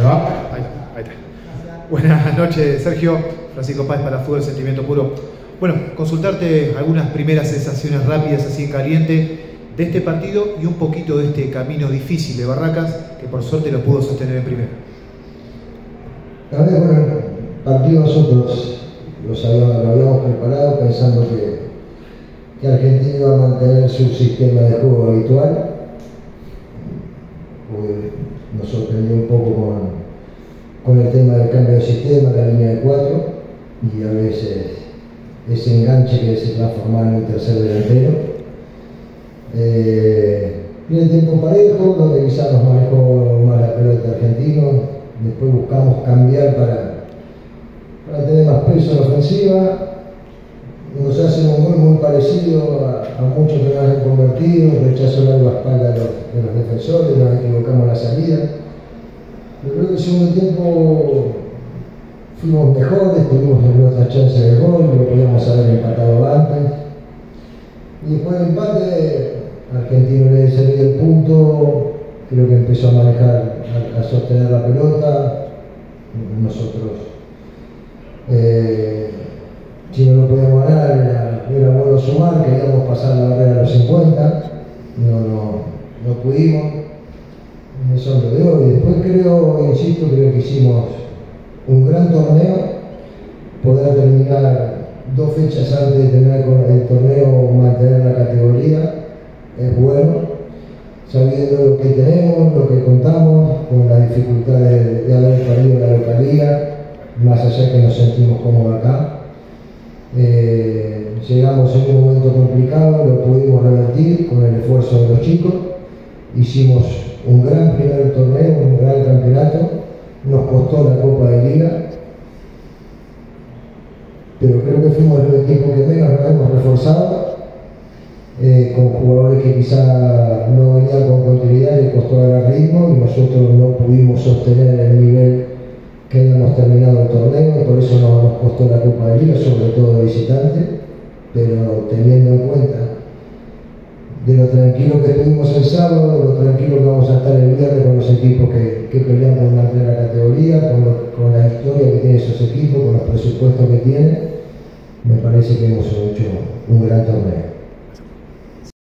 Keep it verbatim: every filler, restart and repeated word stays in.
va? Ahí, ahí está. Buenas noches, Sergio. Francisco Páez para Fútbol Sentimiento Puro. Bueno, consultarte algunas primeras sensaciones rápidas, así en caliente, de este partido y un poquito de este camino difícil de Barracas, que por suerte lo pudo sostener en primera. A ver, bueno, el partido nosotros los habíamos, lo habíamos preparado pensando que, que Argentina iba a mantener su sistema de juego habitual. Nos sorprendió un poco con, con el tema del cambio de sistema, la línea de cuatro, y a veces ese enganche que se transformaba en un tercer delantero. Eh, viene tiempo parejo, donde quizás nos manejó más la pelota argentino, después buscamos cambiar para, para tener más peso en la ofensiva. Nos hacen un gol muy parecido a, a muchos que nos han convertido, rechazo largo a espalda de los, de los defensores, nos equivocamos en la salida. Pero creo que el segundo tiempo fuimos mejores, tuvimos nuestra chance de gol, lo podíamos haber empatado antes. Y después del empate, Argentino le salió el punto, creo que empezó a manejar, a, a sostener la pelota. Nosotros, eh, si no lo podíamos ganar, era, era bueno sumar, queríamos pasar la barrera a los cincuenta, no, no, no pudimos. Eso es lo de hoy. Después creo, insisto, creo que hicimos un gran torneo. Poder terminar dos fechas antes de terminar con el torneo, mantener la categoría, es bueno, sabiendo lo que tenemos, lo que contamos, con las dificultades de, de haber perdido la localía, más allá que nos sentimos cómodos acá. Eh, llegamos en un momento complicado, lo pudimos revertir con el esfuerzo de los chicos, hicimos un gran primer torneo, un gran campeonato, nos costó la Copa de Liga, pero creo que fuimos el equipo que menos nos hemos reforzado, eh, con jugadores que quizá no venían con continuidad, les costó agarrar ritmo y nosotros no pudimos sostener el nivel que habíamos terminado el torneo, por eso no, nos costó la Copa de Liga, sobre todo de visitante, pero teniendo en cuenta de lo tranquilo que estuvimos el sábado, de lo tranquilo que vamos a estar el viernes con los equipos que, que pelean por mantener la categoría, con, lo, con la historia que tienen esos equipos, con los presupuestos que tienen, me parece que hemos hecho un gran torneo.